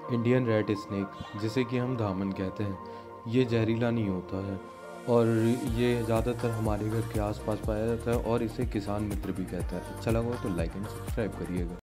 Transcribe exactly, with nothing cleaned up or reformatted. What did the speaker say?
Indian red snake, जिसे कि हम धामन कहते हैं, ये जहरीला नहीं होता है और ये ज़्यादातर हमारे घर के आसपास पाया जाता है और इसे किसान मित्र भी कहते हैं। अच्छा लगा हो तो लाइक एंड सब्सक्राइब करिएगा।